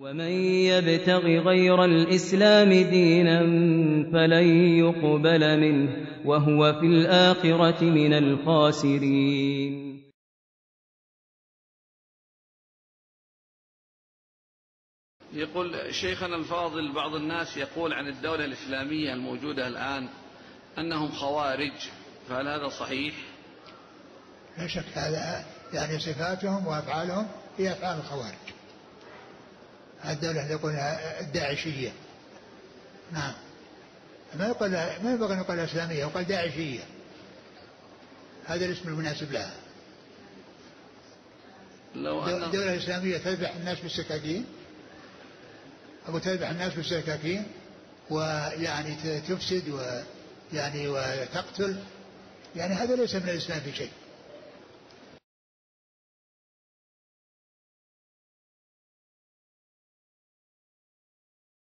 ومن يبتغ غير الإسلام دينا فلن يقبل منه وهو في الآخرة من الخاسرين. يقول شيخنا الفاضل، بعض الناس يقول عن الدولة الإسلامية الموجودة الآن أنهم خوارج، فهل هذا صحيح؟ لا شك هذا، يعني صفاتهم وأفعالهم هي أفعال الخوارج. الدولة يقول الداعشية، نعم، ما ينبغي أن يقال إسلامية، يقال داعشية، هذا الاسم المناسب لها. الدولة الإسلامية تذبح الناس بالسكاكين، أو تذبح الناس بالسكاكين، ويعني تفسد ويعني وتقتل، يعني هذا ليس من الإسلام في شيء.